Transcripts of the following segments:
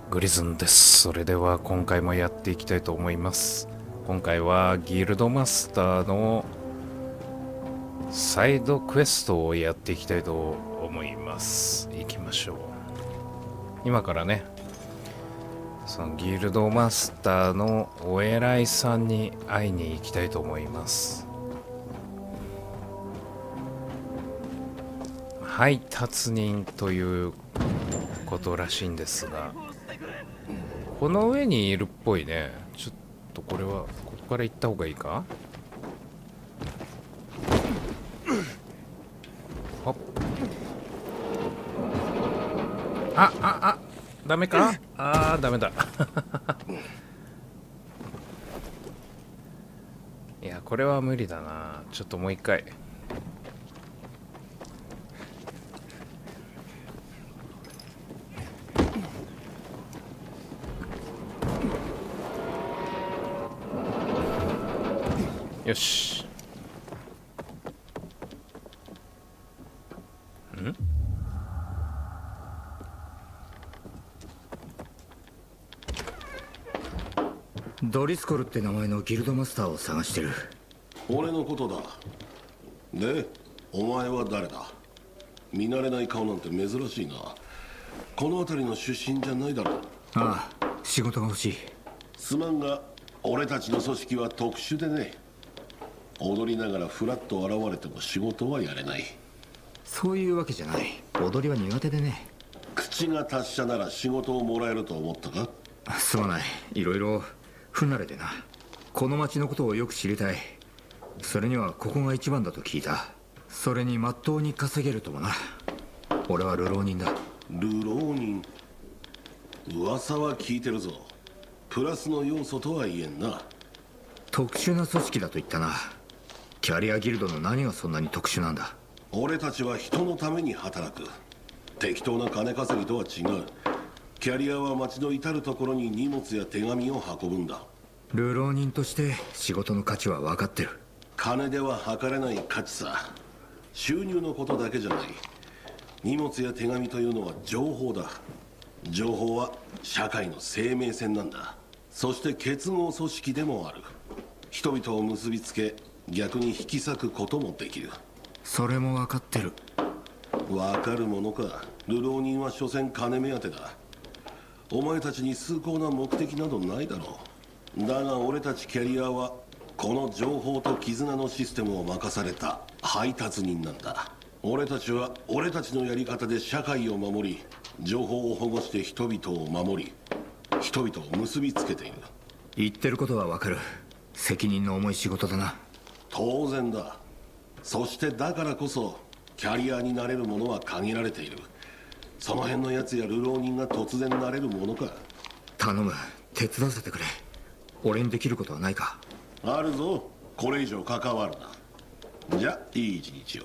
グリズンです。それでは今回もやっていきたいと思います。今回はギルドマスターのサイドクエストをやっていきたいと思います。行きましょう。今からね、そのギルドマスターのお偉いさんに会いに行きたいと思います。配達人ということらしいんですが、この上にいるっぽいね。ちょっとこれはここから行った方がいいか。ほっ、ダメか。ダメだいや、これは無理だな。ちょっともう一回。よし。 ドリスコルって名前のギルドマスターを探してる。 俺のことだ。で、お前は誰だ？見慣れない顔なんて珍しいな。この辺りの出身じゃないだろう。 ああ、仕事が欲しい。 すまんが、俺たちの組織は特殊でね。踊りながらフラッと現れても仕事はやれない。 そういうわけじゃない。踊りは苦手でね。 口が達者なら仕事をもらえると思ったか？ すまない。いろいろ不慣れでな。この町のことをよく知りたい。それにはここが一番だと聞いた。それにまっとうに稼げるともな。俺は流浪人だ。 流浪人。噂は聞いてるぞ。プラスの要素とは言えんな。 特殊な組織だと言ったな。キャリアギルドの何がそんなに特殊なんだ？ 俺たちは人のために働く。適当な金稼ぎとは違う。キャリアは街の至る所に荷物や手紙を運ぶんだ。 流浪人として仕事の価値は分かってる。 金では測れない価値さ。収入のことだけじゃない。荷物や手紙というのは情報だ。情報は社会の生命線なんだ。そして結合組織でもある。人々を結びつけ、逆に引き裂くこともできる。 それも分かってる。 分かるものか。流浪人は所詮金目当てだ。お前たちに崇高な目的などないだろう。だが俺たちキャリアはこの情報と絆のシステムを任された配達人なんだ。俺たちは俺たちのやり方で社会を守り、情報を保護して人々を守り、人々を結びつけている。 言ってることは分かる。責任の重い仕事だな。 当然だ。そしてだからこそキャリアになれるものは限られている。その辺のやつや流浪人が突然なれるものか。 頼む、手伝わせてくれ。俺にできることはないか？ あるぞ。これ以上関わるな。じゃいい一日を。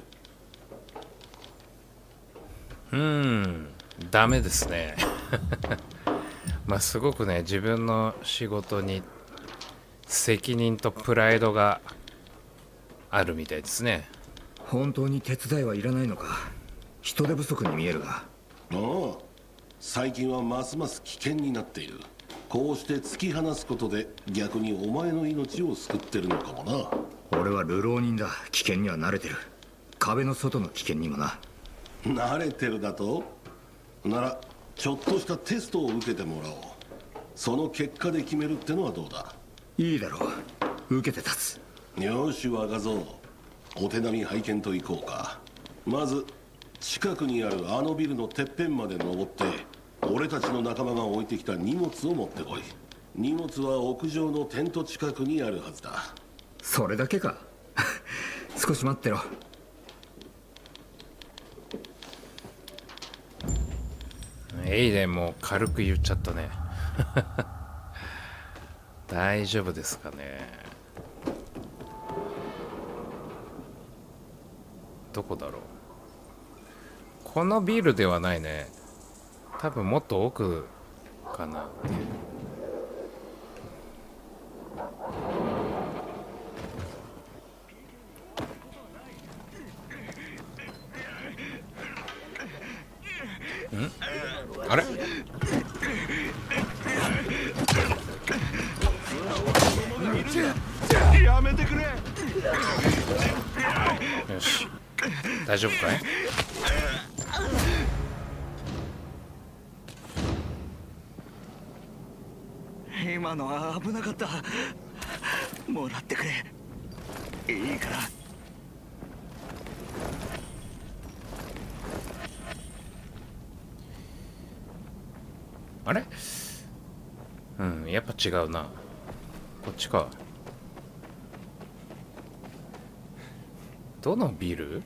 ダメですねまあすごくね、自分の仕事に責任とプライドがあるみたいですね。 本当に手伝いはいらないのか？人手不足に見えるが。 ああ、最近はますます危険になっている。こうして突き放すことで逆にお前の命を救ってるのかもな。 俺は流浪人だ。危険には慣れてる。壁の外の危険にもな。 慣れてるだと？ならちょっとしたテストを受けてもらおう。その結果で決めるってのはどうだ？ いいだろう。受けて立つ。 よし、若造。お手並み拝見といこうか。まず近くにあるあのビルのてっぺんまで登って、俺たちの仲間が置いてきた荷物を持ってこい。荷物は屋上のテント近くにあるはずだ。 それだけか？少し待ってろ。 エイデンも軽く言っちゃったね大丈夫ですかね。どこだろう。このビルではないね。多分もっと奥かなっていう。あれやめてくれ。 よし、大丈夫かい？ 今のは危なかった。もらってくれ。いいから。 あれ？うん、やっぱ違うな。こっちか。どのビル？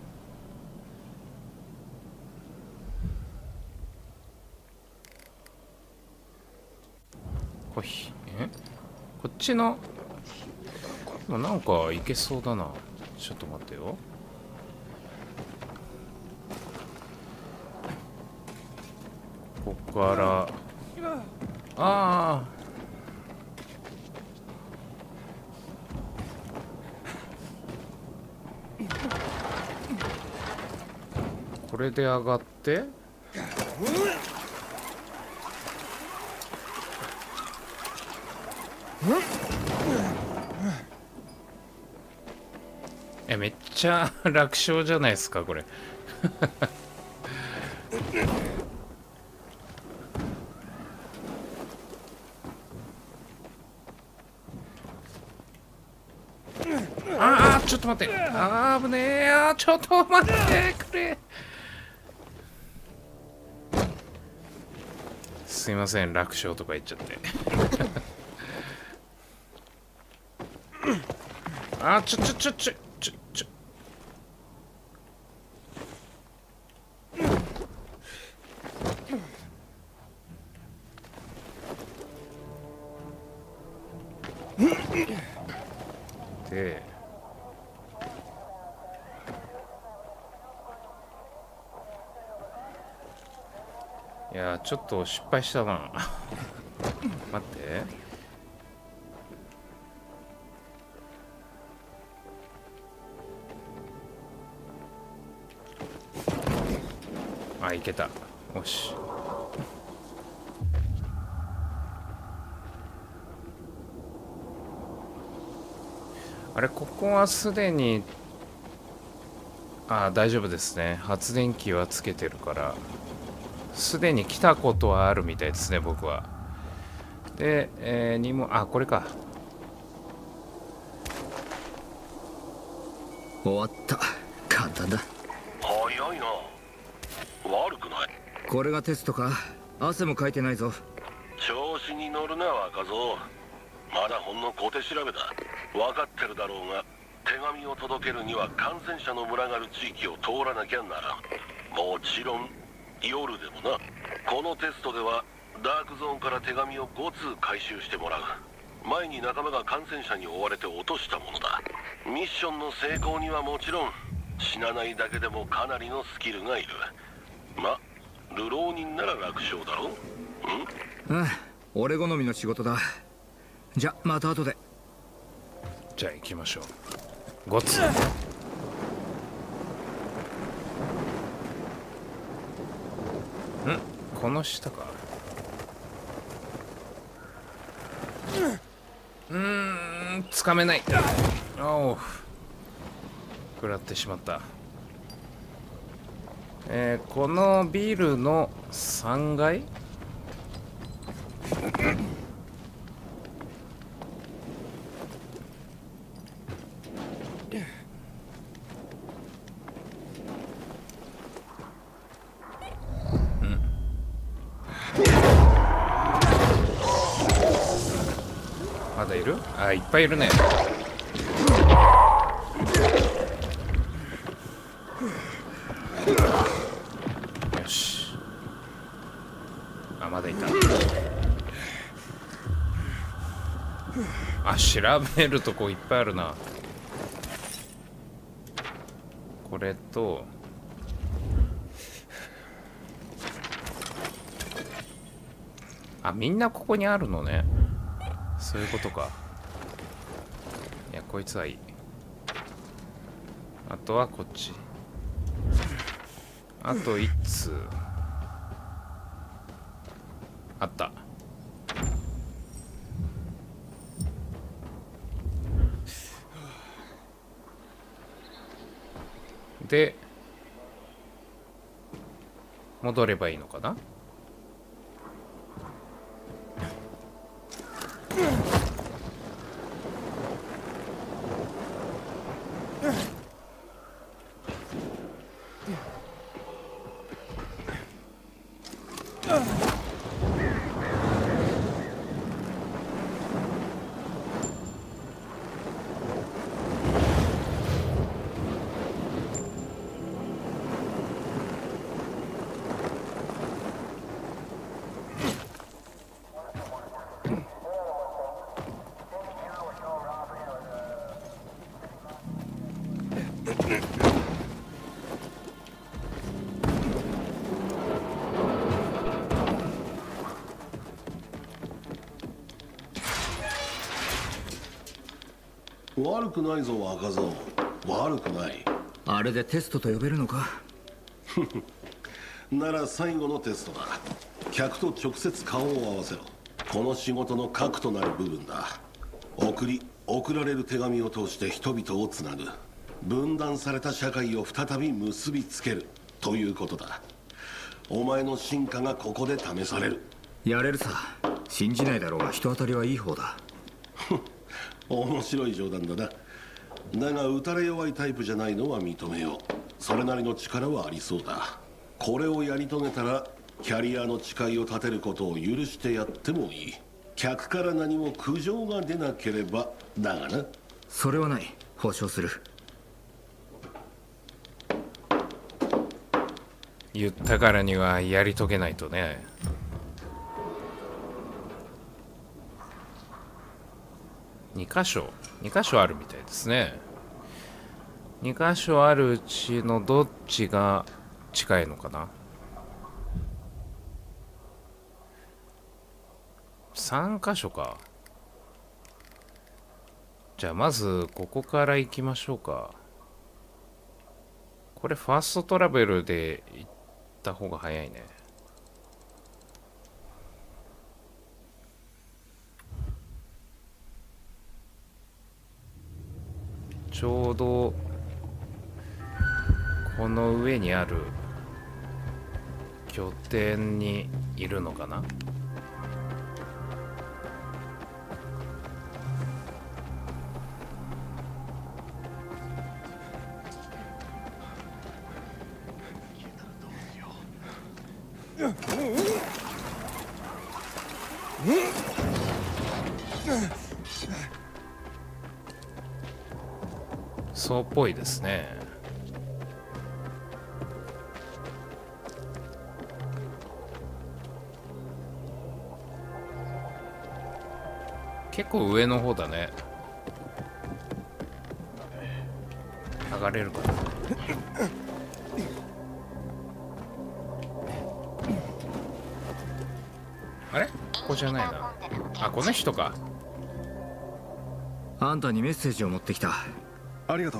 こっちのもうなんか行けそうだな。ちょっと待ってよ。ここからこれで上がってめっちゃ楽勝じゃないですかこれ。ちょっと待って、危ねえ、ちょっと待ってくれ。すいません、楽勝とか言っちゃってちょで、いやちょっと失敗したな待って、いけた。よし、あれ、ここはすでに大丈夫ですね。発電機はつけてるからすでに来たことはあるみたいですね、僕は。で、これか。 終わった。簡単だ。 早いな。悪くない。 これがテストか。汗もかいてないぞ。 調子に乗るな若造。まだほんの小手調べだ。分かってるだろうが、手紙を届けるには感染者の群がる地域を通らなきゃならん。もちろん夜でもな。このテストではダークゾーンから手紙を5通回収してもらう。前に仲間が感染者に追われて落としたものだ。ミッションの成功にはもちろん死なないだけでもかなりのスキルがいる。流浪人なら楽勝だろ。 俺好みの仕事だ。じゃまた後で。 じゃあ行きましょう。5つ。この下か。つかめない。おう、食らってしまった。このビルの3階。まだいる？いっぱいいるね。よし。まだいた。調べるとこいっぱいあるな。これとみんなここにあるのね。そういうことか。いや、こいつはいい。あとはこっち。あと1通。 あった。で戻ればいいのかな。 悪くないぞ若造、悪くない。 あれでテストと呼べるのか。 なら最後のテストだ。客と直接顔を合わせろ。この仕事の核となる部分だ。送られる手紙を通して人々をつなぐ。分断された社会を再び結びつけるということだ。お前の進化がここで試される。 やれるさ。信じないだろうが人当たりはいい方だ。 面白い冗談だな。だが打たれ弱いタイプじゃないのは認めよう。それなりの力はありそうだ。これをやり遂げたらキャリアの誓いを立てることを許してやってもいい。客から何も苦情が出なければだがな。 それはない。保証する。 言ったからにはやり遂げないとね。2箇所あるみたいですね。2箇所あるうちのどっちが近いのかな。3箇所か。じゃあまずここから行きましょうか。これファーストトラベルで行った方が早いね。ちょうどこの上にある拠点にいるのかな。そうっぽいですね。結構上の方だね。上がれるかな。あれ？ここじゃないな。あ、この人か。 あんたにメッセージを持ってきた。 ありがとう。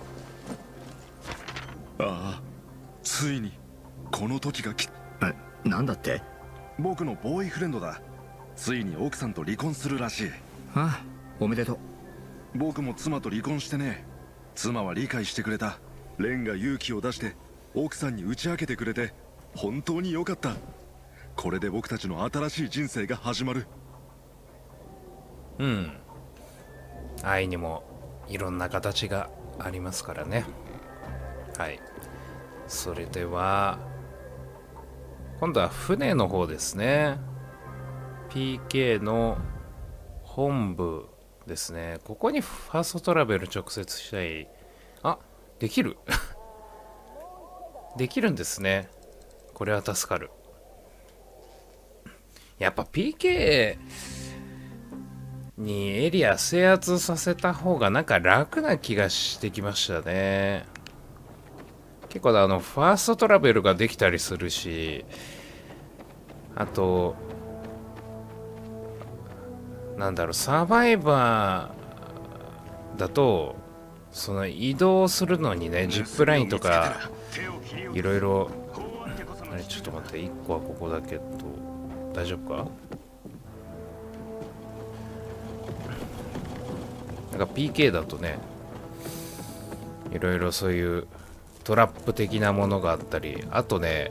ああ、ついにこの時がなんだって？ 僕のボーイフレンドだ。ついに奥さんと離婚するらしい。 ああ、おめでとう。 僕も妻と離婚してね。妻は理解してくれた。レンが勇気を出して奥さんに打ち明けてくれて本当に良かった。これで僕たちの新しい人生が始まる。 うん。愛にもいろんな形がありますからね。はい。それでは今度は船の方ですね。PK の本部ですね。ここにファーストトラベル直接したい。あ、できるできるんですね。これは助かる。やっぱ PK にエリア制圧させた方がなんか楽な気がしてきましたね。結構ファーストトラベルができたりするし、あとなんだろう、サバイバーだとその移動するのにね、ジップラインとかいろいろ。あれちょっと待って、1個はここだけど、 大丈夫か？なんか PK だとね、いろいろそういうトラップ的なものがあったり、あとね、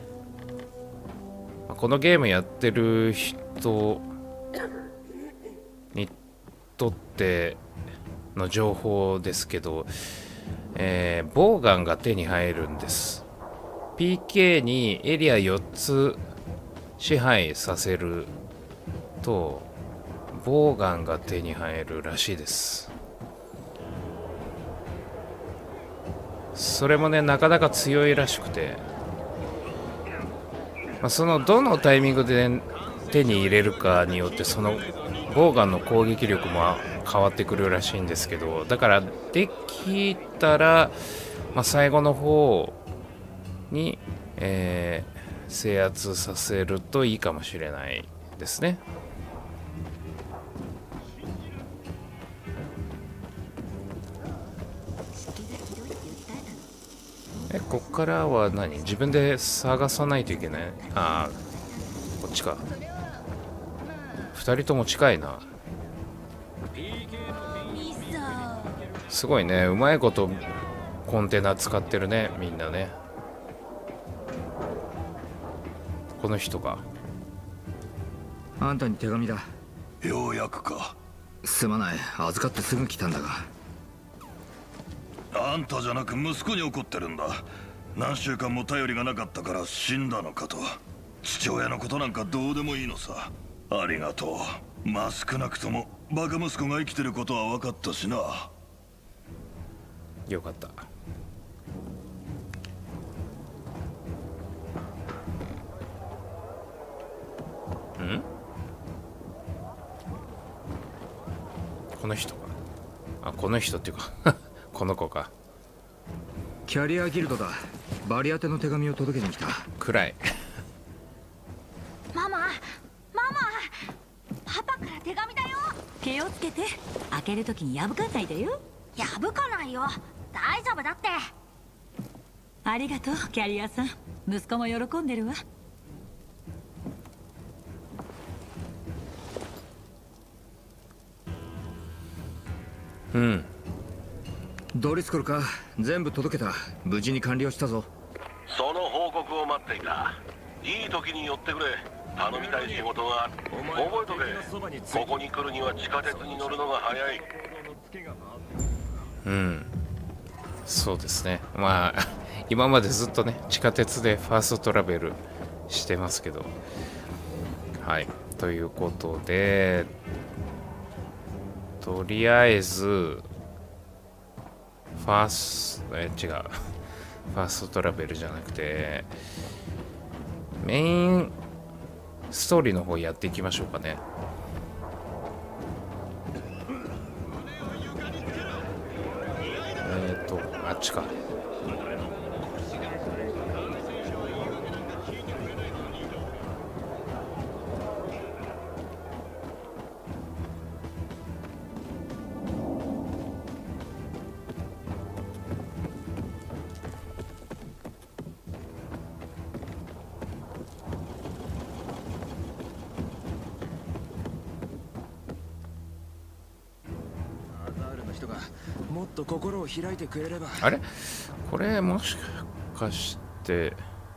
このゲームやってる人にとっての情報ですけど、ボウガンが手に入るんです。 PK にエリア4つ支配させるとボウガンが手に入るらしいです。それもね、なかなか強いらしくて、そのどのタイミングで手に入れるかによってそのボウガンの攻撃力も変わってくるらしいんですけど、だからできたら、最後の方に、制圧させるといいかもしれないですね。こっからは何？自分で探さないといけない。ああ、こっちか。2人とも近いな。すごいね、うまいことコンテナ使ってるね、みんなね。この人か。 あんたに手紙だ。 ようやくか。 すまない、預かってすぐ来たんだが。 あんたじゃなく息子に怒ってるんだ。何週間も頼りがなかったから死んだのかと。父親のことなんかどうでもいいのさ。ありがとう。少なくともバカ息子が生きてることは分かったしな。 よかった。この人か。あ、この人っていうかこの子か。 キャリアギルドだ。バリ宛ての手紙を届けに来た。 暗いママパパから手紙だよ。 気をつけて、開けるときに破かないでよ。 破かないよ、大丈夫だって。 ありがとうキャリアさん、息子も喜んでるわ。 ドリスコルか。全部届けた。無事に完了したぞ。 その報告を待っていた。いい時に寄ってくれ。頼みたい仕事がある。覚えとけ。ここに来るには地下鉄に乗るのが早い。 そうですね。今までずっとね、地下鉄でファーストトラベルしてますけど。はい、ということで、とりあえずファーストトラベルじゃなくてメインストーリーの方やっていきましょうかね。あっちか。 もっと心を開いてくれれば。 あれこれもしかして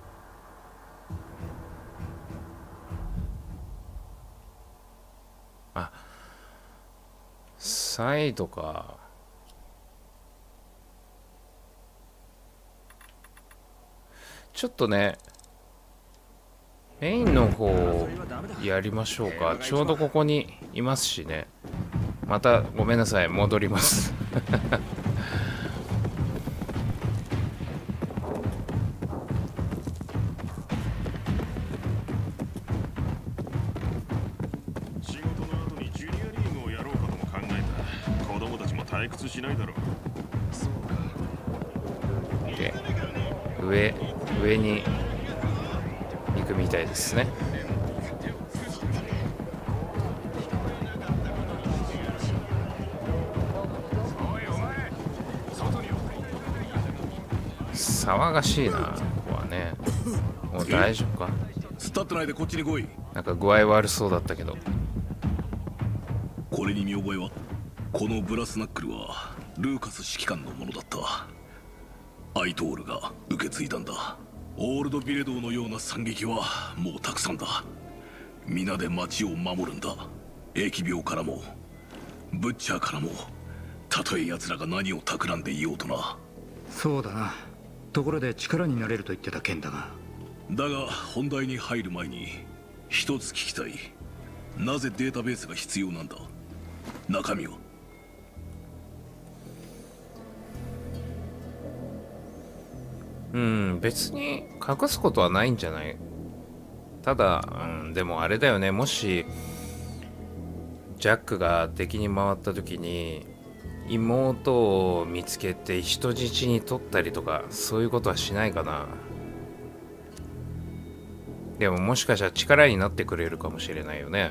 サイドか。ちょっとねメインの方やりましょうか。ちょうどここにいますしね。またごめんなさい、戻ります仕事の後にジュニアリーグをやろうかとも考えた。子供たちも退屈しないだろう。 で上に行くみたいですね。騒がしいな、ここはね。もう大丈夫か。 スタット内でこっちに来い。 なんか具合悪そうだったけど。 これに見覚えは？このブラスナックルはルーカス指揮官のものだった。アイトールが受け継いだんだ。オールドビレドーのような惨劇はもうたくさんだ。皆で町を守るんだ。疫病からもブッチャーからも、たとえ奴らが何を企んでいようとな。 そうだな。ところで力になれると言ってた件だが。 だが本題に入る前に一つ聞きたい。なぜデータベースが必要なんだ？中身は？ 別に隠すことはないんじゃない？ただ、でもあれだよね。もしジャックが敵に回った時に妹を見つけて人質に取ったりとか、そういうことはしないかな。でももしかしたら力になってくれるかもしれないよね。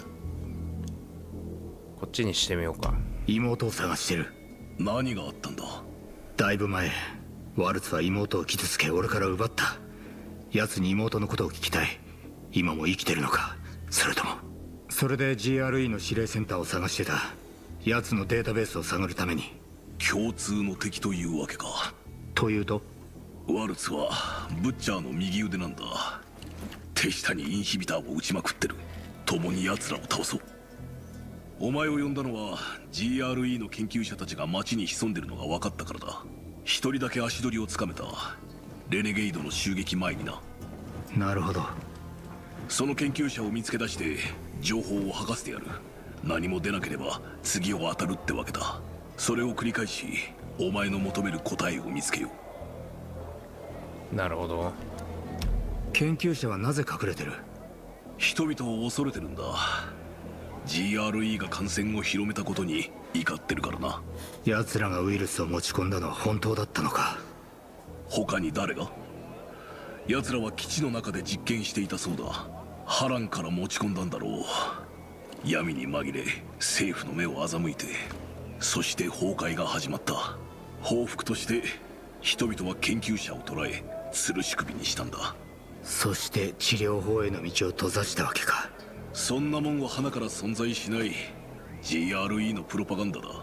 こっちにしてみようか。 妹を探してる。 何があったんだ？ だいぶ前、ワルツは妹を傷つけ俺から奪った。奴に妹のことを聞きたい。今も生きてるのか、それとも。それで GRE の指令センターを探してた。奴のデータベースを探るために。 共通の敵というわけか。 というと？ ワルツはブッチャーの右腕なんだ。手下にインヒビターを撃ちまくってる。共に奴らを倒そう。お前を呼んだのは GRE の研究者たちが町に潜んでるのが分かったからだ。一人だけ足取りをつかめた。レネゲイドの襲撃前にな。 なるほど。 その研究者を見つけ出して情報を吐かせてやる。何も出なければ次を当たるってわけだ。それを繰り返しお前の求める答えを見つけよう。なるほど。 研究者はなぜ隠れてる？ 人々を恐れてるんだ。GRE が感染を広めたことに怒ってるからな。 奴らがウイルスを持ち込んだのは本当だったのか？ 他に誰が？奴らは基地の中で実験していたそうだ。ハランから持ち込んだんだろう。闇に紛れ政府の目を欺いて、そして崩壊が始まった。報復として人々は研究者を捕らえ吊るし首にしたんだ。 そして治療法への道を閉ざしたわけか。 そんなもんは花から存在しない GRE のプロパガンダだ。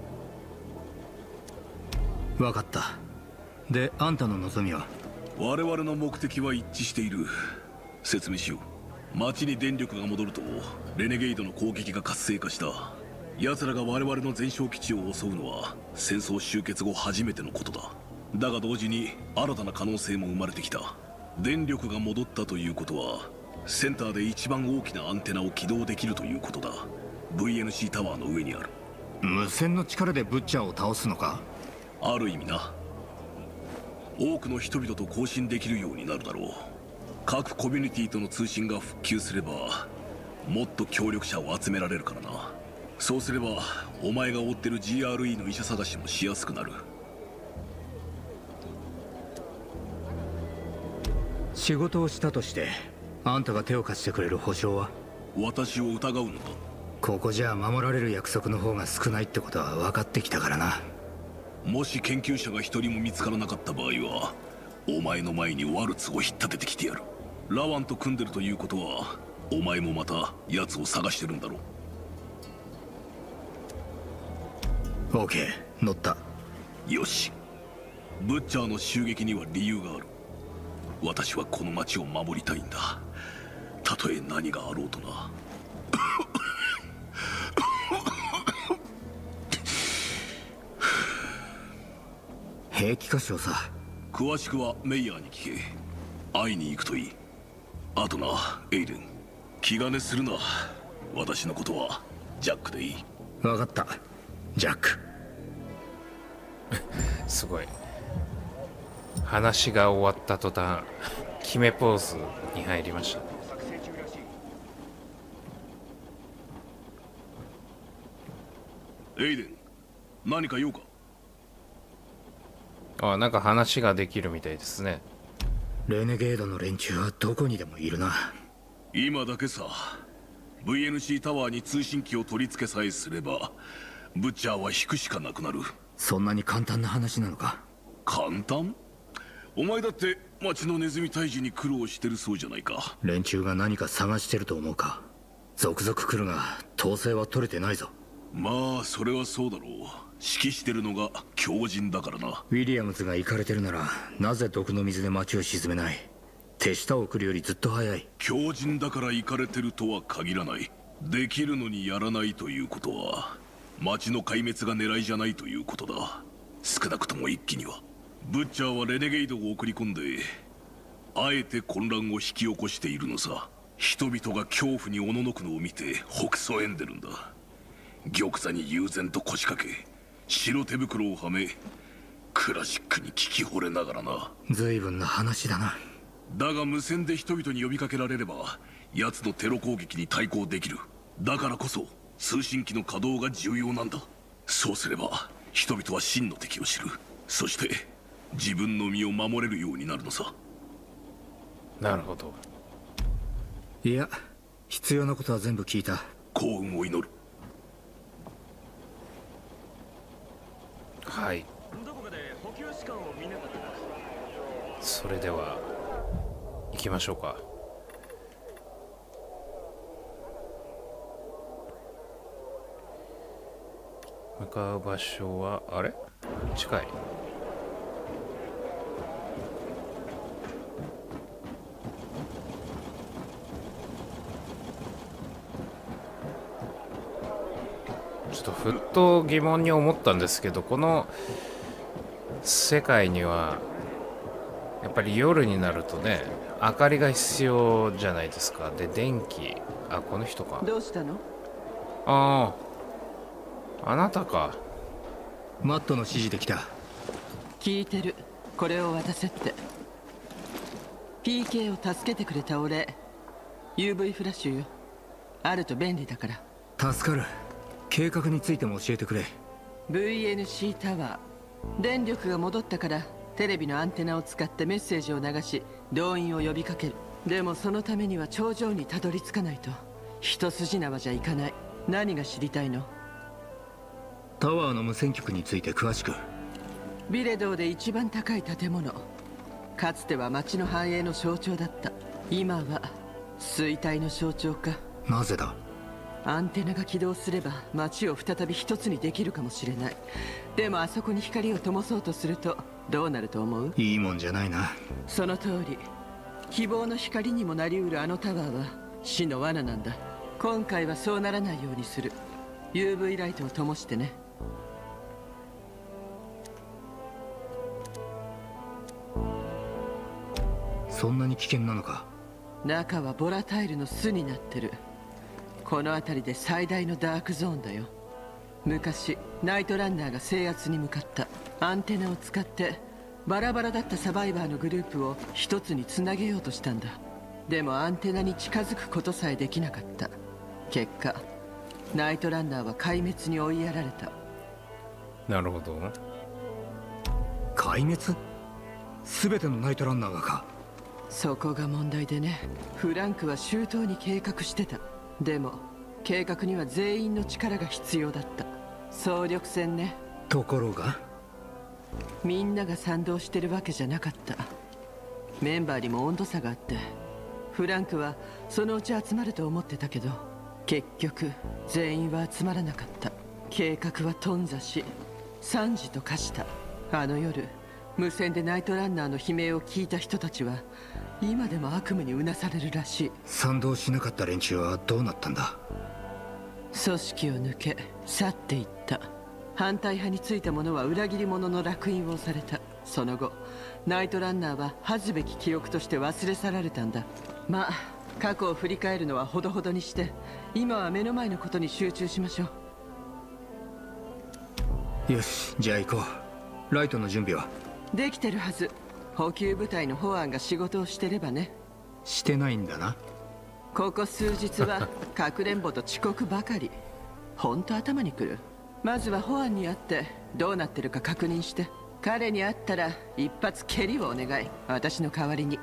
分かった。で、あんたの望みは？ 我々の目的は一致している。説明しよう。町に電力が戻るとレネゲイドの攻撃が活性化した。奴らが我々の全焼基地を襲うのは戦争終結後初めてのことだ。だが同時に新たな可能性も生まれてきた。電力が戻ったということはセンターで一番大きなアンテナを起動できるということだ。 VNC タワーの上にある。 無線の力でブッチャーを倒すのか？ ある意味な。多くの人々と交信できるようになるだろう。各コミュニティとの通信が復旧すればもっと協力者を集められるからな。そうすればお前が追ってる GRE の医者探しもしやすくなる。 仕事をしたとしてあんたが手を貸してくれる保証は？ 私を疑うのか？ ここじゃ守られる約束の方が少ないってことは分かってきたからな。 もし研究者が一人も見つからなかった場合はお前の前にワルツを引っ立ててきてやる。ラワンと組んでるということはお前もまた奴を探してるんだろう。オーケー、乗った。 よし。ブッチャーの襲撃には理由がある。私はこの町を守りたいんだ。たとえ何があろうとな。 兵器箇所さ。 詳しくはメイヤーに聞け。会いに行くといい。あとな、エイデン、気兼ねするな。私のことはジャックでいい。 分かった、ジャック。 すごい。話が終わった途端決めポーズに入りました。 エイデン、何か用か？ あ、なんか話ができるみたいですね。 レネゲードの連中はどこにでもいるな。 今だけさ。 VNC タワーに通信機を取り付けさえすればブッチャーは引くしかなくなる。 そんなに簡単な話なのか？ 簡単？お前だって町のネズミ退治に苦労してるそうじゃないか。 連中が何か探してると思うか。続々来るが統制は取れてないぞ。 まあそれはそうだろう。指揮してるのが狂人だからな。 ウィリアムズが行かれてるならなぜ毒の水で町を沈めない。手下を送るよりずっと早い。 狂人だから行かれてるとは限らない。できるのにやらないということは町の壊滅が狙いじゃないということだ。少なくとも一気には。ブッチャーはレネゲイドを送り込んであえて混乱を引き起こしているのさ。人々が恐怖におののくのを見てほくそ笑んでるんだ。玉座に悠然と腰掛け白手袋をはめクラシックに聞き惚れながらな。 随分な話だな。 だが無線で人々に呼びかけられれば奴のテロ攻撃に対抗できる。だからこそ通信機の稼働が重要なんだ。そうすれば人々は真の敵を知る。そして自分の身を守れるようになるのさ。 なるほど。 いや、必要なことは全部聞いた。 幸運を祈る。 はい。それでは行きましょうか。向かう場所はあれ近い。ちょっとふっと疑問に思ったんですけど、この世界にはやっぱり夜になるとね、明かりが必要じゃないですか。で、電気、あ、この人か。 どうしたの？ ああ、あなたか。 マットの指示できた。 聞いてる。これを渡せって。 PK を助けてくれた俺。 UV フラッシュよ。あると便利だから。 助かる。計画についても教えてくれ。 VNC タワー。電力が戻ったからテレビのアンテナを使ってメッセージを流し動員を呼びかける。でもそのためには頂上にたどり着かないと一筋縄じゃいかない。何が知りたいの？ タワーの無線局について詳しく。 ビレドーで一番高い建物。かつては町の繁栄の象徴だった。今は衰退の象徴か。 なぜだ？ アンテナが起動すれば町を再び一つにできるかもしれない。でもあそこに光を灯そうとするとどうなると思う？ いいもんじゃないな。 その通り。希望の光にもなりうるあのタワーは死の罠なんだ。今回はそうならないようにする。 UV ライトを灯してね。 そんなに危険なのか？ 中はボラタイルの巣になってる。この辺りで最大のダークゾーンだよ。昔ナイトランナーが制圧に向かった。アンテナを使ってバラバラだったサバイバーのグループを一つにつなげようとしたんだ。でもアンテナに近づくことさえできなかった。結果ナイトランナーは壊滅に追いやられた。 なるほど。 壊滅？全てのナイトランナーがか？ そこが問題でね。フランクは周到に計画してた。でも計画には全員の力が必要だった。総力戦ね。 ところがみんなが賛同してるわけじゃなかった。メンバーにも温度差があって、フランクはそのうち集まると思ってたけど結局全員は集まらなかった。計画は頓挫し惨事と化した。あの夜無線でナイトランナーの悲鳴を聞いた人たちは今でも悪夢にうなされるらしい。 賛同しなかった連中はどうなったんだ？ 組織を抜け去っていった。反対派についた者は裏切り者の烙印をされた。その後ナイトランナーは恥ずべき記憶として忘れ去られたんだ。まあ過去を振り返るのはほどほどにして今は目の前のことに集中しましょう。よし、じゃあ行こう。ライトの準備はできてるはず。補給部隊の保安が仕事をしてればね。 してないんだな。 ここ数日はかくれんぼと遅刻ばかり。ほんと頭にくる。まずは保安に会ってどうなってるか確認して、彼に会ったら一発蹴りをお願い。私の代わりに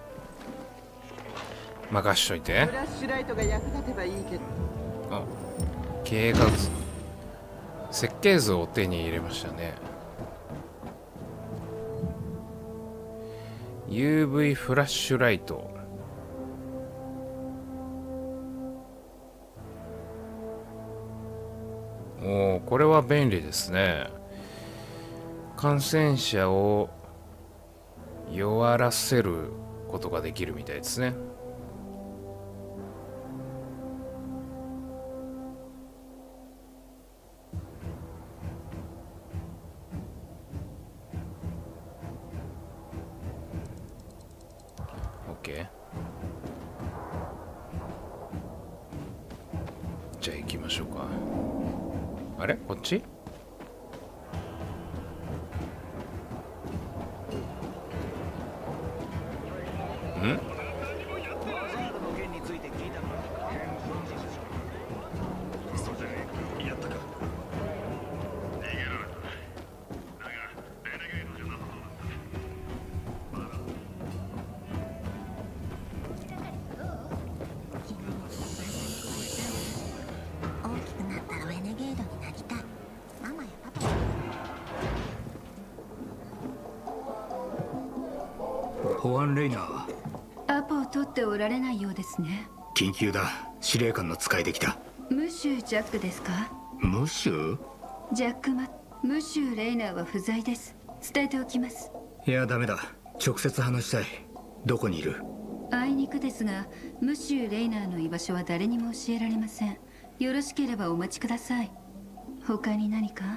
任しといて。 フラッシュライトが役立てばいいけど。 あ、計画設計図を手に入れましたね。 UV フラッシュライト。おお、これは便利ですね。感染者を弱らせることができるみたいですね。OK。じゃあ行きましょうか。あれこっち？ん？ 保安レイナーはアポを取っておられないようですね。 緊急だ。司令官の使いできた。 ムシュー・ジャックですか？ ムシュー？ ジャック・ムシュー・レイナーは不在です。伝えておきます。 いやダメだ。直接話したい。どこにいる？ あいにくですが、ムシュー・レイナーの居場所は誰にも教えられません。よろしければお待ちください。他に何か？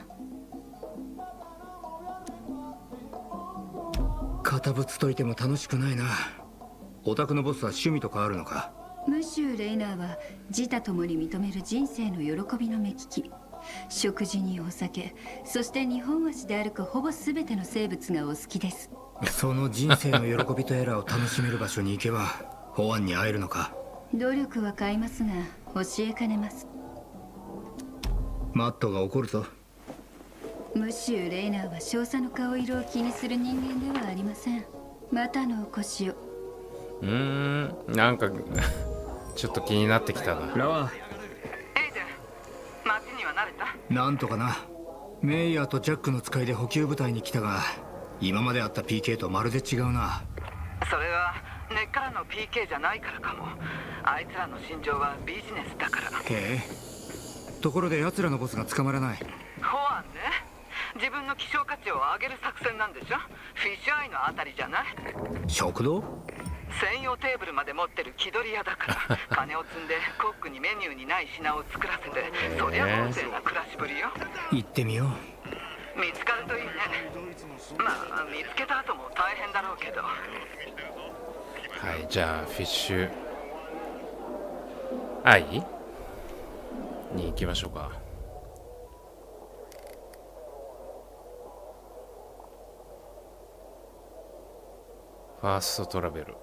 堅物といても楽しくないな。お宅のボスは趣味とかあるのか？ ムシュー・レイナーは自他ともに認める人生の喜びの目利き。食事にお酒、そして日本足で歩くほぼ全ての生物がお好きです。 その人生の喜びとやらを楽しめる場所に行けば保安に会えるのか？ 努力は買いますが教えかねます。 マットが怒るぞ。 ムシュー・レイナーは少佐の顔色を気にする人間ではありません。またのお越しを。 なんかちょっと気になってきたな。 ラワエイデン、街には慣れた？ なんとかな。メイヤーとジャックの使いで補給部隊に来たが、今まであった PK とまるで違うな。 それは根っからの PK じゃないからかも。あいつらの心情はビジネスだから。 へえ。ところで奴らのボスが捕まらない。 保安ね。自分の希少価値を上げる作戦なんでしょ。フィッシュアイのあたりじゃない？ 食堂？ 専用テーブルまで持ってる気取り屋だから金を積んでコックにメニューにない品を作らせて、そりゃ豪勢な暮らしぶりよ。 行ってみよう。見つかるといいね。まあ見つけた後も大変だろうけど。 はい、じゃあフィッシュアイに行きましょうか。ファーストトラベル。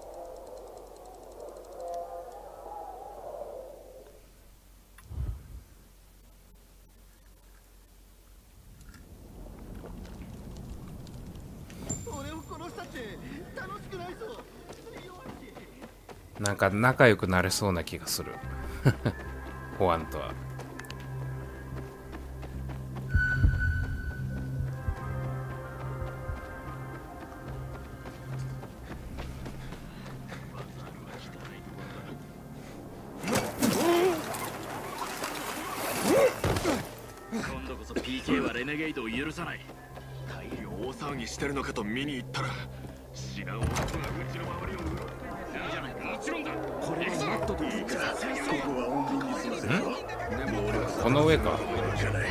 なんか仲良くなれそうな気がする保安とは。 今度こそ PK はレネゲイドを許さない。 大量大騒ぎしてるのかと見に行ったら知らん男がうちの周りをうろついて。いいじゃないか。もちろんだ。 これはマットというか、ここは穏便に済ませる。 でも俺はこの上か。 じゃない。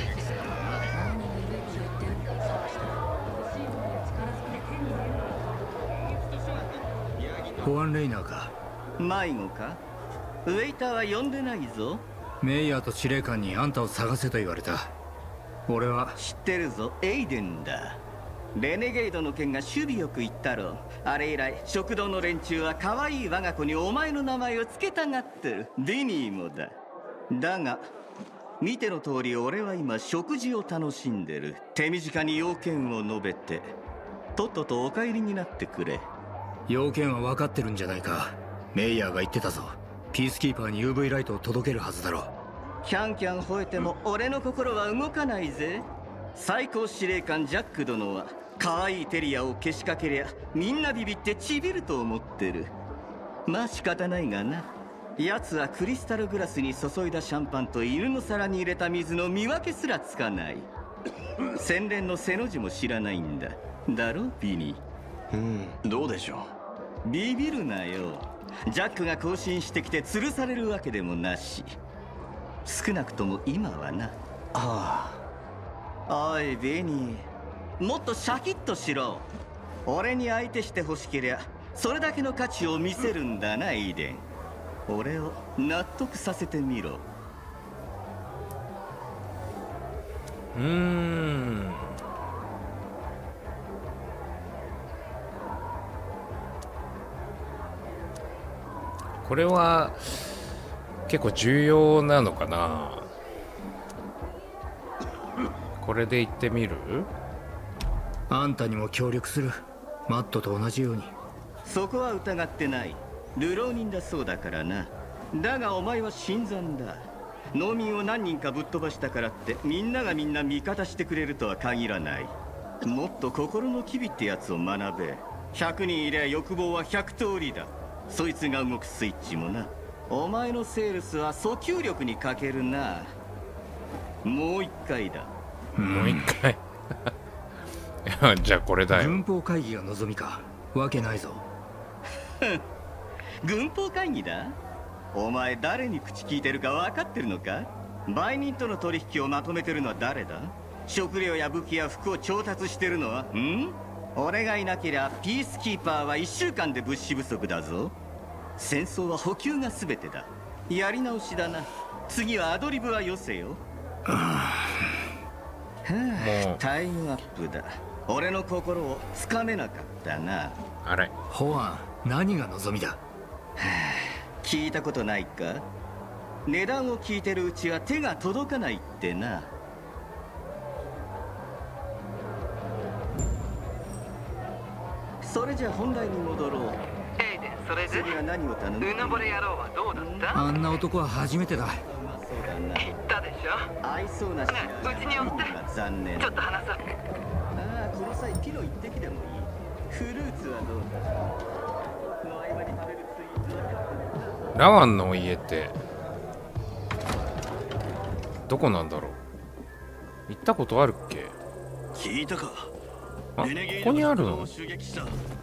保安レイナーか？ 迷子か？ウェイターは呼んでないぞ。 メイヤーと司令官にあんたを探せと言われた。俺は知ってるぞ。エイデンだ。レネゲイドの件が守備よく言ったろ。あれ以来食堂の連中は可愛い我が子にお前の名前を付けたがってる。ディニーもだ。だが見ての通り俺は今食事を楽しんでる。手短に要件を述べてとっととお帰りになってくれ。 要件は分かってるんじゃないか。メイヤーが言ってたぞ。ピースキーパーに UV ライトを届けるはずだろ。 キャンキャン吠えても俺の心は動かないぜ。最高司令官ジャック殿は可愛いテリアをけしかけりゃみんなビビってちびると思ってる。まあ仕方ないがな。奴はクリスタルグラスに注いだシャンパンと犬の皿に入れた水の見分けすらつかない。洗練の背の字も知らないんだ。だろビニー。 どうでしょう。ビビるなよ。ジャックが更新してきて吊るされるわけでもなし。少なくとも今はな。おいビニー、もっとシャキッとしろ。俺に相手して欲しけりゃそれだけの価値を見せるんだな、イーデン。俺を納得させてみろ。 これは結構重要なのかな。これで言ってみる？ あんたにも協力する。マットと同じように。 そこは疑ってない。流浪人だそうだからな。だがお前は新参だ。農民を何人かぶっ飛ばしたからってみんながみんな味方してくれるとは限らない。もっと心の機微ってやつを学べ。100人いりゃ欲望は100通りだ。そいつが動くスイッチもな。お前のセールスは訴求力に欠けるな。もう一回だ。 もう一回じゃあこれだよ。 軍法会議が望みか。わけないぞ。 軍法会議だ。お前誰に口聞いてるか分かってるのか。売人との取引をまとめてるのは誰だ。食料や武器や服を調達してるのは俺がいなけりゃピースキーパーは1週間で物資不足だぞ。戦争は補給が全てだ。やり直しだな。次はアドリブはよせよ。タイムアップだ。俺の心をつかめなかったな。 あれ、 ホアン、何が望みだ。 聞いたことないか。値段を聞いてるうちは手が届かないってな。それじゃ本題に戻ろう。 エイデン、それで次は何を頼む。 うぬぼれ野郎はどうだった？ あんな男は初めてだ。 言ったでしょ。 合いそうなし。 ねえ、うちに寄って。 残念。 ちょっと話そう。 ああ、この際ピロ一滴でもいい。フルーツはどうだ。の合間に食べるスイーツは。 ラワンの家ってどこなんだろう。行ったことあるっけ。 聞いたか。 あ、ここにあるの。 もう安全も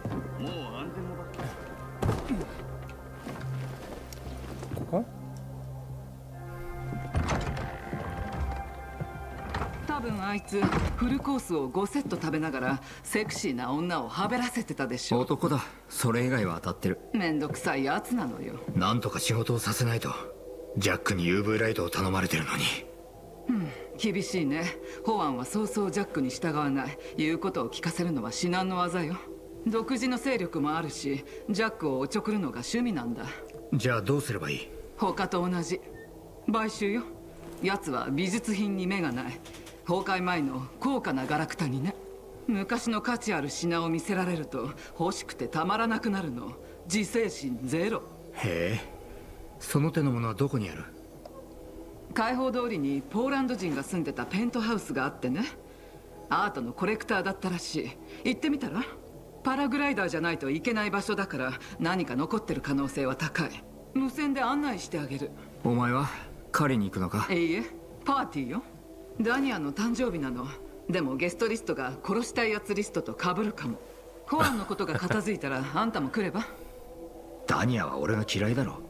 ここ？ 多分あいつフルコースを5セット食べながらセクシーな女をはべらせてたでしょ。 男だ。それ以外は当たってる。 めんどくさいやつなのよ。 なんとか仕事をさせないと。ジャックに UV ライトを頼まれてるのに。 厳しいね。ホアンはそうそうジャックに従わない。言うことを聞かせるのは至難の業よ。独自の勢力もあるし、ジャックをおちょくるのが趣味なんだ。 じゃあどうすればいい？ 他と同じ買収よ。奴は美術品に目がない。崩壊前の高価なガラクタにね。昔の価値ある品を見せられると欲しくてたまらなくなるの。自制心ゼロ。 へえ。その手のものはどこにある？ 解放通りにポーランド人が住んでたペントハウスがあってね。アートのコレクターだったらしい。行ってみたら？パラグライダーじゃないといけない場所だから何か残ってる可能性は高い。無線で案内してあげる。 お前は狩りに行くのか？ いいえ、パーティーよ。ダニアの誕生日なの。でもゲストリストが殺したいやつリストと被るかも。コアンのことが片付いたらあんたも来れば？ ダニアは俺が嫌いだろ。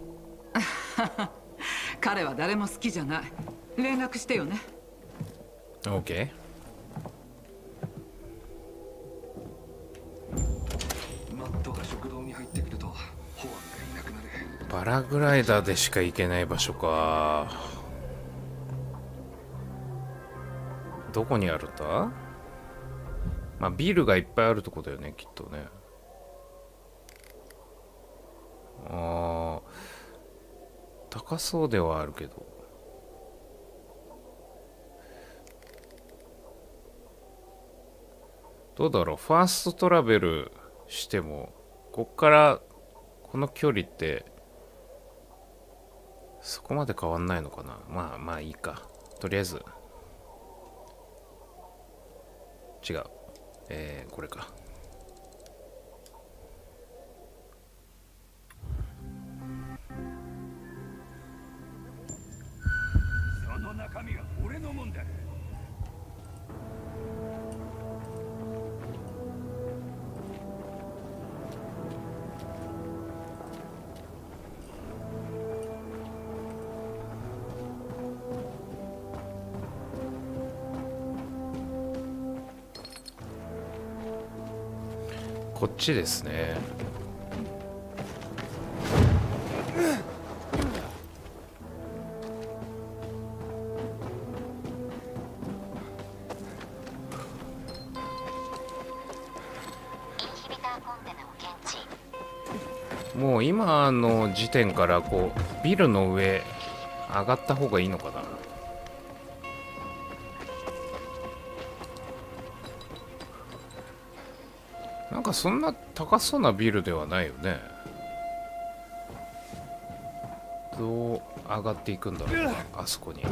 彼は誰も好きじゃない。連絡してよね。 OK。 マットが食堂に入ってくるとホアンがいなくなる。 パラグライダーでしか行けない場所か。どこにあるんだ？まあビルがいっぱいあるとこだよね、きっとね。ああ、高そうではあるけど。どうだろう、ファーストトラベルしてもこっからこの距離ってそこまで変わんないのかな。まあまあいいか。とりあえず違う。 これか。 その中身は俺のもんだ。 こっちですね。もう今の時点からこうビルの上上がった方がいいのかな。なんかそんな高そうなビルではないよね。どう上がっていくんだろうな、あそこに。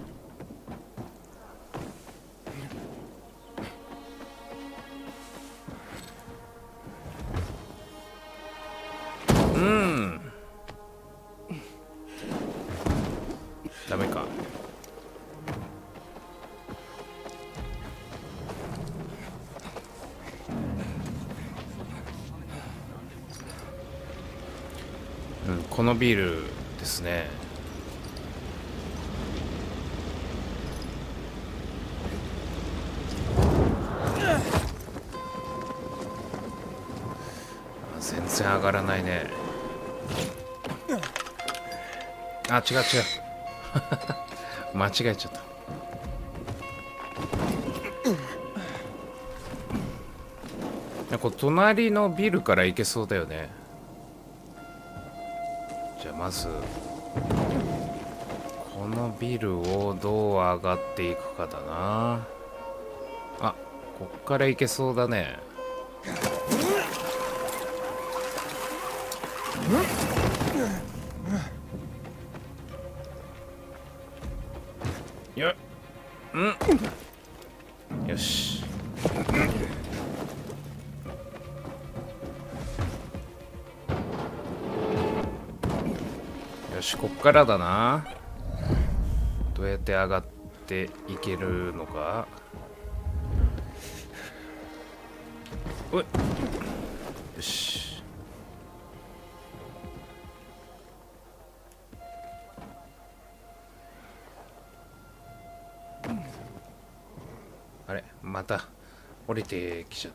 ダメか。このビルですね。全然上がらないね。あ、違う違う間違えちゃった。なんか隣のビルから行けそうだよね。じゃあまずこのビルをどう上がっていくかだな。あ、こっから行けそうだね。よっ、よし。よし、こっからだな。どうやって上がっていけるのか。おい、よし。あれ、また降りてきちゃ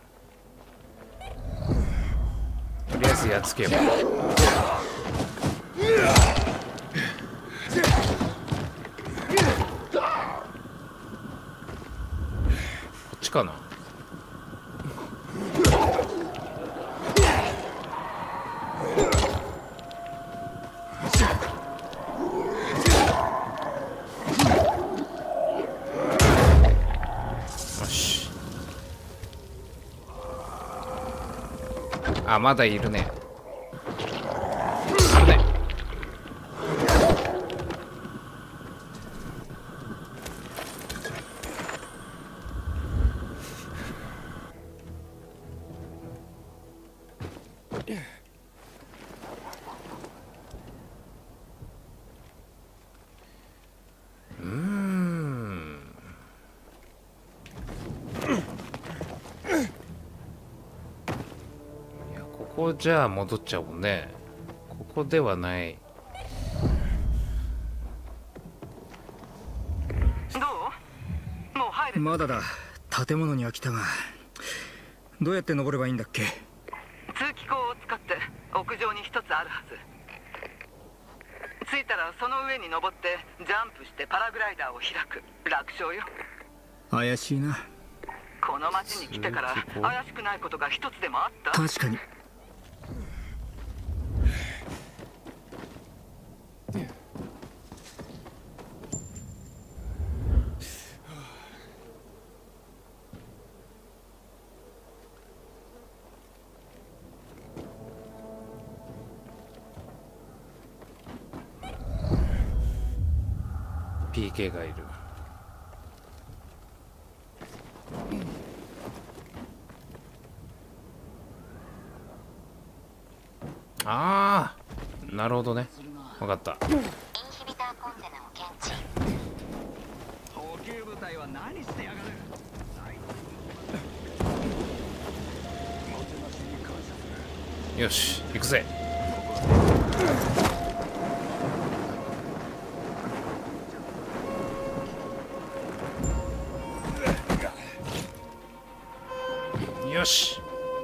ったな。とりあえずやっつけば。こっちかな。あ、まだいるね。あるね。ここじゃあ戻っちゃうもんね。ここではない。 どう？もう入る？ まだだ。建物には来たが、どうやって登ればいいんだっけ？ 通気口を使って屋上に一つあるはず。着いたらその上に登ってジャンプしてパラグライダーを開く。楽勝よ。 怪しいな。 この町に来てから怪しくないことが一つでもあった？ 確かに。 PK がいる。 なるほどね。分かった。 インヒビターコンテナを検知。 補給部隊は何してやがる。 よし、行くぜ。よし。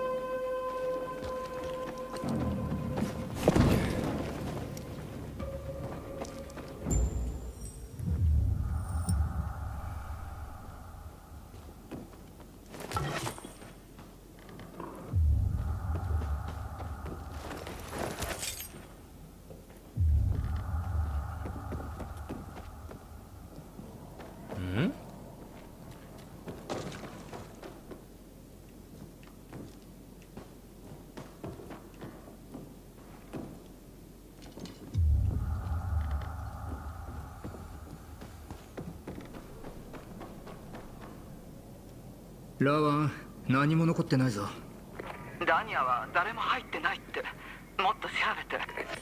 ラーワン、何も残ってないぞ。 ダニアは誰も入ってないって。もっと調べて。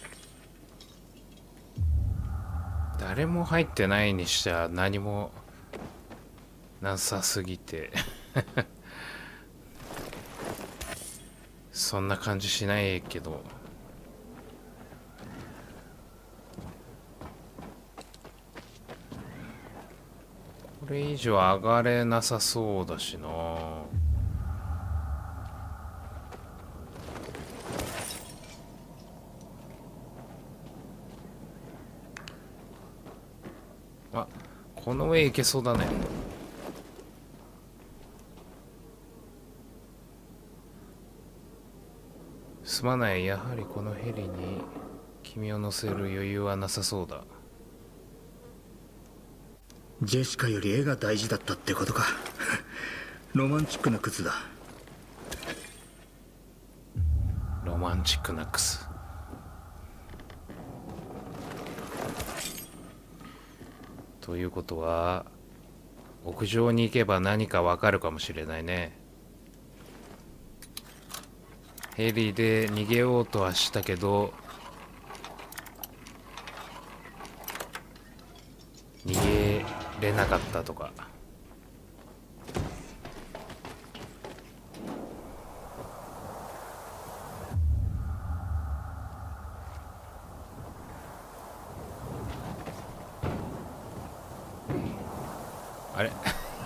誰も入ってないにしちゃ何もなさすぎてそんな感じしないけど。これ以上上がれなさそうだしな。あ、この上行けそうだね。すまない、やはりこのヘリに君を乗せる余裕はなさそうだ。 ジェシカより絵が大事だったってことか。ロマンチックなクズだ。 ロマンチックなクズ。ということは屋上に行けば何かわかるかもしれないね。ヘリで逃げようとはしたけど逃げれなかったとか。あれ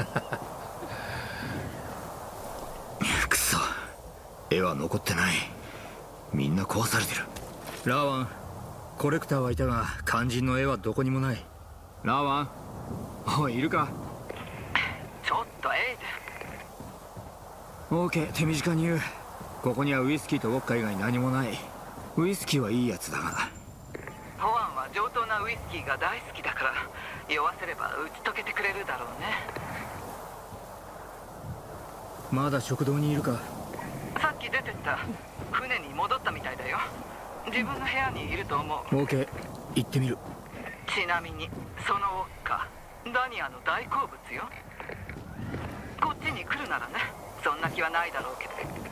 くそ、絵は残ってない。みんな壊されてる。ラーワン、コレクターはいたが肝心の絵はどこにもない。ラーワン、おい、いるか。 ちょっとエイオーケー、手短に言う。ここにはウイスキーとウォッカ以外何もない。ウイスキーはいいやつだが。 ホアンは上等なウイスキーが大好きだから酔わせれば打ち解けてくれるだろうね。 まだ食堂にいるか。 さっき出てった船に戻ったみたいだよ。自分の部屋にいると思う。 オーケー、行ってみる。 ちなみにそのウォッカダニアの大好物よ。こっちに来るならね。そんな気はないだろうけ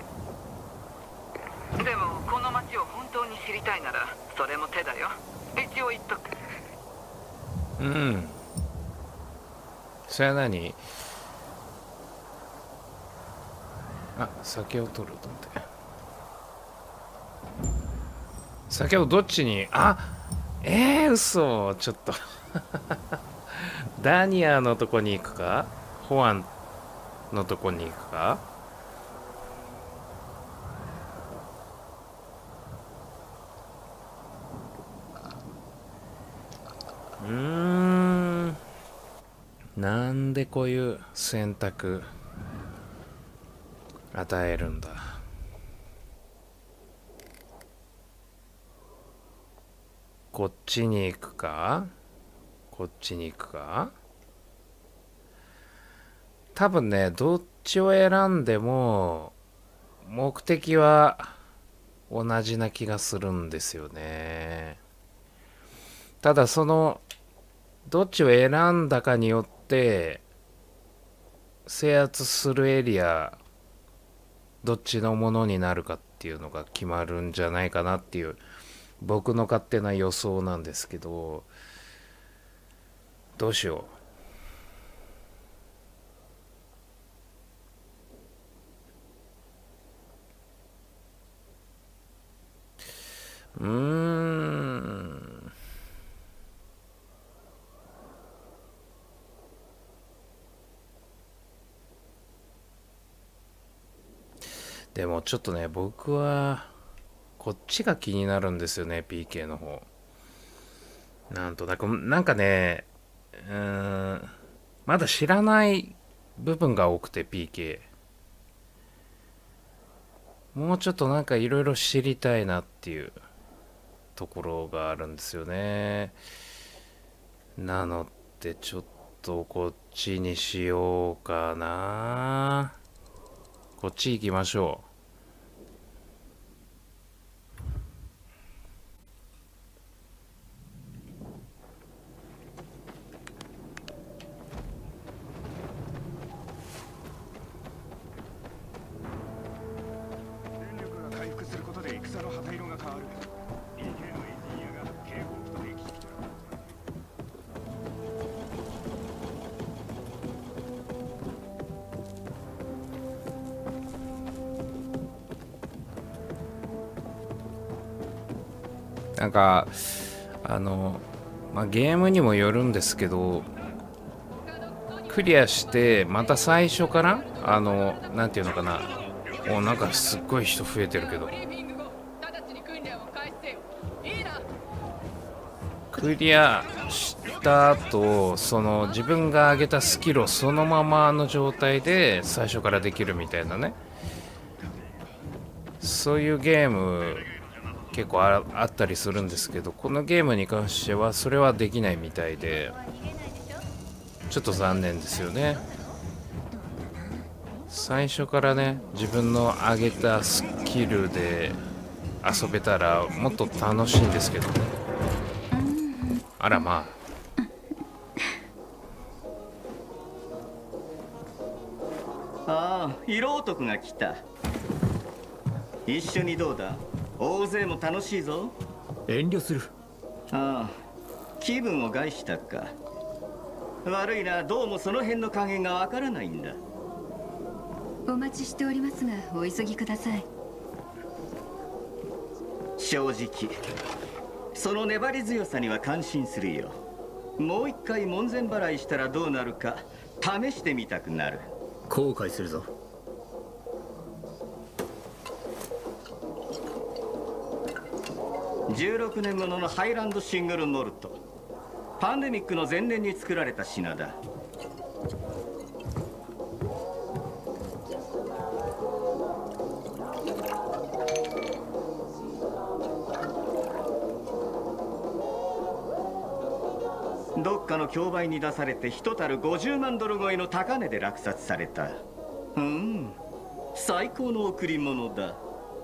ど。でもこの街を本当に知りたいならそれも手だよ。一応言っとく。 うん。それは何？あ、酒を取ると思って。酒をどっちに？あ、嘘。ちょっとダニアのとこに行くか？ホアンのとこに行くか？なんでこういう選択与えるんだ。こっちに行くかこっちに行くか。多分ね、どっちを選んでも目的は同じな気がするんですよね。ただそのどっちを選んだかによって制圧するエリアどっちのものになるかっていうのが決まるんじゃないかなっていう僕の勝手な予想なんですけど、どうしよう。でもちょっとね、僕はこっちが気になるんですよね、 PK の方。なんとなくなんかね、まだ知らない部分が多くて PK。もうちょっとなんかいろいろ知りたいなっていうところがあるんですよね。なのでちょっとこっちにしようかな。こっち行きましょう。なんかゲームにもよるんですけど、クリアしてまた最初からなんていうのかな、なんかすっごい人増えてるけど、クリアした後その自分が上げたスキルをそのままの状態で最初からできるみたいなね、そういうゲーム結構あったりするんですけど、このゲームに関してはそれはできないみたいで、ちょっと残念ですよね。最初からね、自分の上げたスキルで遊べたらもっと楽しいんですけどね。あらまあ。ああ、色男が来た。一緒にどうだ？大勢も楽しいぞ。 遠慮する。 ああ、気分を害したか。悪いな、どうもその辺の加減がわからないんだ。 お待ちしておりますが、お急ぎください。 正直その粘り強さには感心するよ。もう一回門前払いしたらどうなるか試してみたくなる。 後悔するぞ。 16年もののハイランドシングルモルト。パンデミックの前年に作られた品だ。どっかの競売に出されて一たる50万ドル超えの高値で落札された。最高の贈り物だ。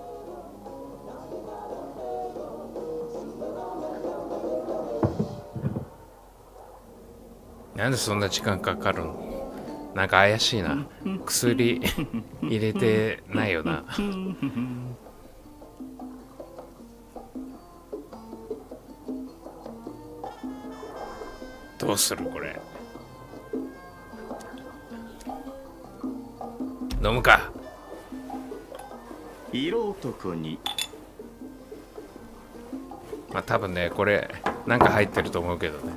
なんでそんな時間かかるの？なんか怪しいな。薬入れてないよな。どうするこれ。飲むか。 色男に。 まあ多分ね、これなんか入ってると思うけどね。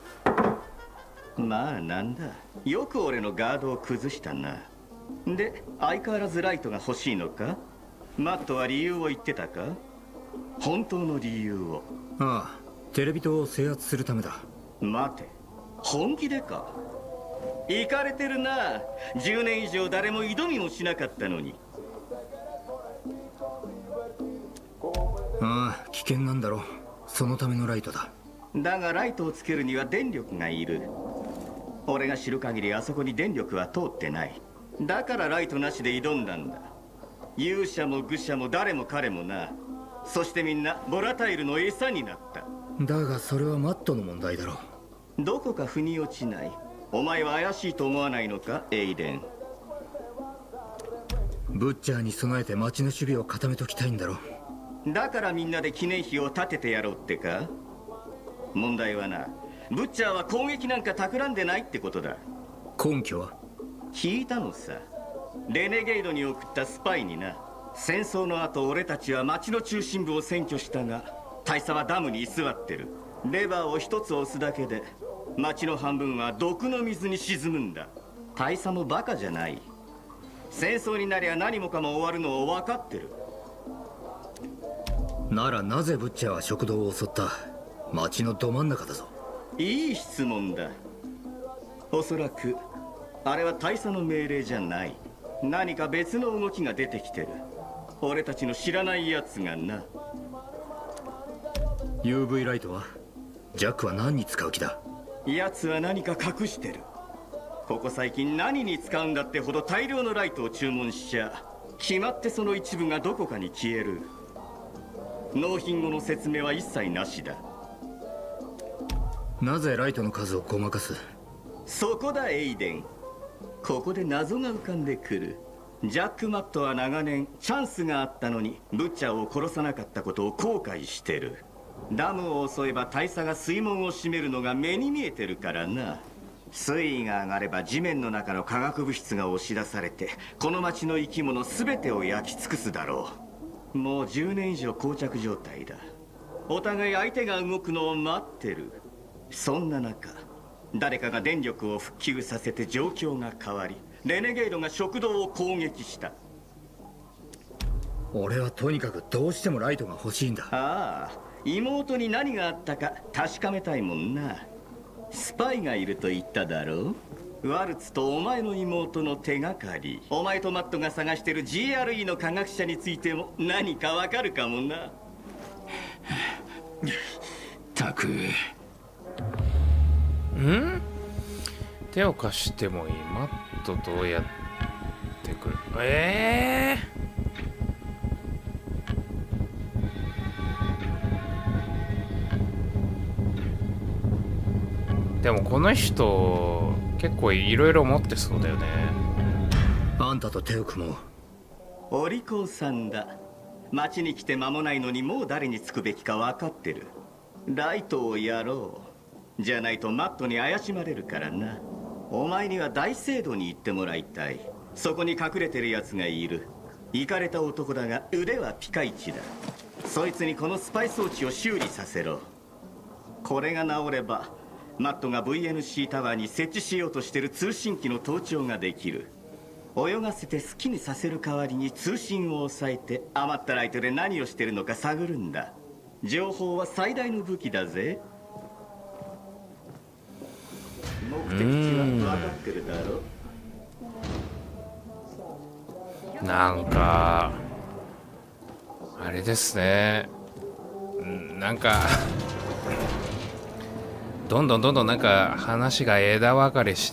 まあなんだ、よく俺のガードを崩したな。で、相変わらずライトが欲しいのか？マットは理由を言ってたか？本当の理由を。 ああ、テレビ塔を制圧するためだ。 待て、本気でか？イカれてるな。10年以上誰も挑みもしなかったのに。 ああ、危険なんだろう。そのためのライトだ。 だがライトをつけるには電力がいる。俺が知る限りあそこに電力は通ってない。だからライトなしで挑んだんだ。勇者も愚者も誰も彼もな。そしてみんなボラタイルの餌になった。 だがそれはマットの問題だろう。どこか腑に落ちない。お前は怪しいと思わないのか、エイデン。 ブッチャーに備えて町の守備を固めときたいんだろ。 だからみんなで記念碑を建ててやろうってか？問題はな、ブッチャーは攻撃なんか企んでないってことだ。 根拠は？ 聞いたのさ。レネゲイドに送ったスパイにな。戦争の後俺たちは町の中心部を占拠したが、大佐はダムに居座ってる。レバーを一つ押すだけで町の半分は毒の水に沈むんだ。大佐もバカじゃない。戦争になりゃ何もかも終わるのを分かってる。 ならなぜブッチャーは食堂を襲った？町のど真ん中だぞ。 いい質問だ。おそらくあれは大佐の命令じゃない。何か別の動きが出てきてる。俺たちの知らないやつがな。 UV ライトは？ジャックは何に使う気だ？ 奴は何か隠してる。ここ最近何に使うんだってほど大量のライトを注文しちゃ、決まってその一部がどこかに消える。納品後の説明は一切なしだ。 なぜライトの数をごまかす？ そこだエイデン。ここで謎が浮かんでくる。ジャック・マットは長年チャンスがあったのにブッチャーを殺さなかったことを後悔してる。ダムを襲えば大佐が水門を閉めるのが目に見えてるからな。水位が上がれば地面の中の化学物質が押し出されて、この町の生き物全てを焼き尽くすだろう。もう10年以上膠着状態だ。お互い相手が動くのを待ってる。そんな中、誰かが電力を復旧させて状況が変わり、レネゲイドが食堂を攻撃した。 俺はとにかくどうしてもライトが欲しいんだ。 ああ、妹に何があったか確かめたいもんな。スパイがいると言っただろう。ワルツとお前の妹の手がかり。お前とマットが探してる GRE の科学者についても何かわかるかもな。 たく。 手を貸してもいい。マットどうやってくる？でもこの人結構いろいろ持ってそうだよね。 あんたと手を組もう。 お利口さんだ。町に来て間もないのにもう誰につくべきか分かってる。ライトをやろう。じゃないとマットに怪しまれるからな。お前には大聖堂に行ってもらいたい。そこに隠れてるやつがいる。イカれた男だが腕はピカイチだ。そいつにこのスパイ装置を修理させろ。これが治ればマットが VNC タワーに設置しようとしてる通信機の盗聴ができる。泳がせて好きにさせる代わりに通信を抑えて余ったライトで何をしてるのか探るんだ。情報は最大の武器だぜ。目的地は分かってるだろ。 なんかあれですね。なんかどんどんなんか話が枝分かれして、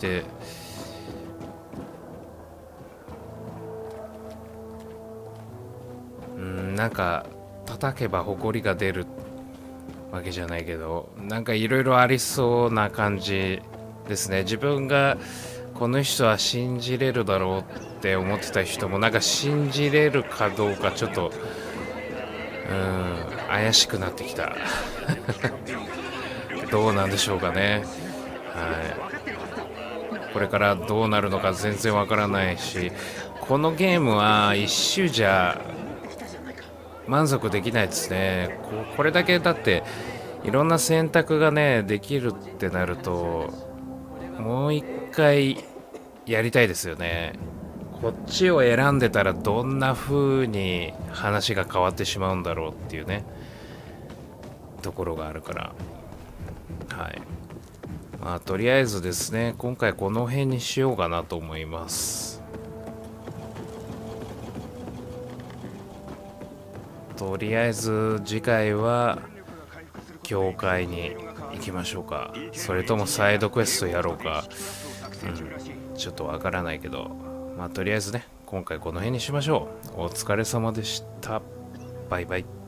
なんか叩けば埃が出るわけじゃないけど、なんかいろいろありそうな感じですね。自分がこの人は信じれるだろうって思ってた人もなんか信じれるかどうかちょっと怪しくなってきた。どうなんでしょうかね。はい、これからどうなるのか全然わからないし、このゲームは一周じゃ満足できないですね。これだけだっていろんな選択がねできるってなると、もう一回やりたいですよね。こっちを選んでたらどんな風に話が変わってしまうんだろうっていうねところがあるから、はい、まあとりあえずですね、今回この辺にしようかなと思います。とりあえず次回は教会に行きましょうか。それともサイドクエストやろうか、ちょっとわからないけど、まあとりあえずね今回この辺にしましょう。お疲れ様でした。バイバイ。